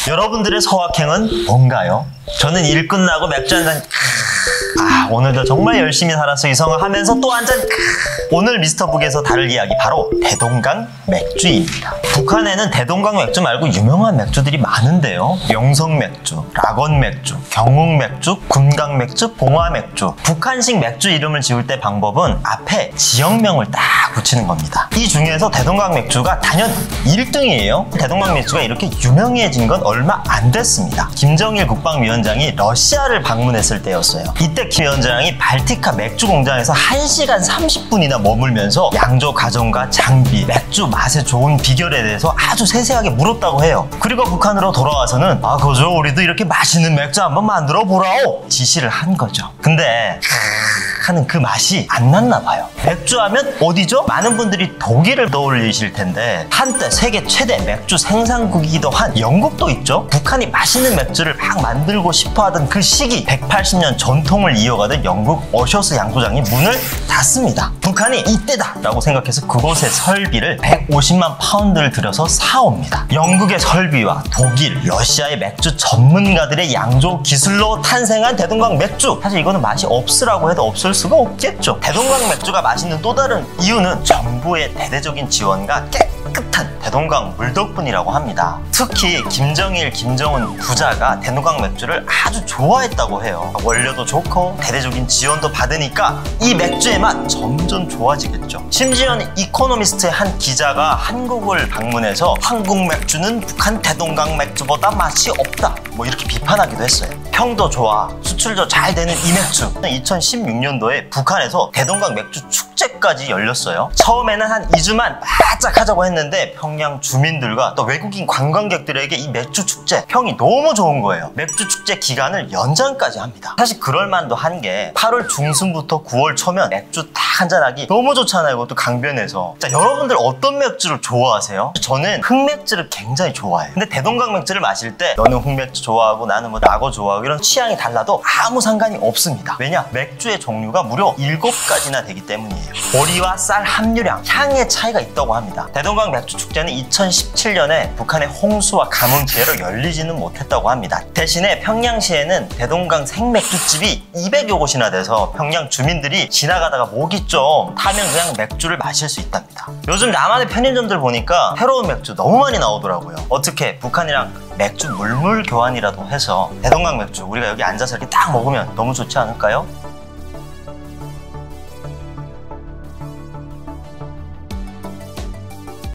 여러분들의 소확행은 뭔가요? 저는 일 끝나고 맥주 한 잔. 오늘도 정말 열심히 살았어 이성을 하면서 또 한 잔. 오늘 미스터북에서 다룰 이야기 바로 대동강 맥주입니다. 북한에는 대동강 맥주 말고 유명한 맥주들이 많은데요. 영성 맥주, 락원 맥주, 경욱 맥주, 군강 맥주, 봉화 맥주. 북한식 맥주 이름을 지을 때 방법은 앞에 지역명을 딱 붙이는 겁니다. 이 중에서 대동강 맥주가 단연 1등이에요. 대동강 맥주가 이렇게 유명해진 건 얼마 안 됐습니다. 김정일 국방위원장이 러시아를 방문했을 때였어요. 이때 김 위원장이 발티카 맥주 공장에서 1시간 30분이나 머물면서 양조 과정과 장비, 맥주 맛의 좋은 비결에 대해서 아주 세세하게 물었다고 해요. 그리고 북한으로 돌아와서는 그죠, 우리도 이렇게 맛있는 맥주 한번 만들어 보라오 지시를 한 거죠. 근데 하는 그 맛이 안 났나 봐요. 맥주하면 어디죠? 많은 분들이 독일을 떠올리실 텐데 한때 세계 최대 맥주 생산국이기도 한 영국도 있죠. 북한이 맛있는 맥주를 막 만들고 싶어하던 그 시기 180년 전통을 이어가던 영국 어셔스 양조장이 문을 닫습니다. 북한이 이때다 라고 생각해서 그곳의 설비를 150만 파운드를 들여서 사옵니다. 영국의 설비와 독일, 러시아의 맥주 전문가들의 양조 기술로 탄생한 대동강 맥주. 사실 이거는 맛이 없으라고 해도 없을 수가 없겠죠. 대동강 맥주가 맛있는 또 다른 이유는 정부의 대대적인 지원과 깨끗한 대동강 물 덕분이라고 합니다. 특히 김정일, 김정은 부자가 대동강 맥주를 아주 좋아했다고 해요. 원료도 좋고 대대적인 지원도 받으니까 이 맥주의 맛 점점 좋아지겠죠. 심지어는 이코노미스트의 한 기자가 한국을 방문해서 한국 맥주는 북한 대동강 맥주보다 맛이 없다 이렇게 비판하기도 했어요. 평도 좋아, 수출도 잘 되는 이 맥주. 2016년도에 북한에서 대동강 맥주 축제까지 열렸어요. 처음에는 한 2주만 바짝 하자고 했는데 평양 주민들과 또 외국인 관광객들에게 이 맥주 축제 평이 너무 좋은 거예요. 맥주 축제 기간을 연장까지 합니다. 사실 그럴만도 한 게 8월 중순부터 9월 초면 맥주 딱 한잔하기 너무 좋잖아요. 이것도 강변에서. 자, 여러분들 어떤 맥주를 좋아하세요? 저는 흑맥주를 굉장히 좋아해요. 근데 대동강 맥주를 마실 때 너는 흑맥주 좋아하고 나는 라거 좋아하고 이런 취향이 달라도 아무 상관이 없습니다. 왜냐? 맥주의 종류가 무려 7가지나 되기 때문이에요. 보리와 쌀 함유량, 향의 차이가 있다고 합니다. 대동강 맥주 축제는 2017년에 북한의 홍수와 가뭄 피해로 열리지는 못했다고 합니다. 대신에 평양시에는 대동강 생맥주집이 200여 곳이나 돼서 평양 주민들이 지나가다가 목이 좀 타면 그냥 맥주를 마실 수 있답니다. 요즘 남한의 편의점들 보니까 새로운 맥주 너무 많이 나오더라고요. 어떻게 북한이랑 맥주 물물 교환이라도 해서 대동강 맥주 우리가 여기 앉아서 이렇게 딱 먹으면 너무 좋지 않을까요?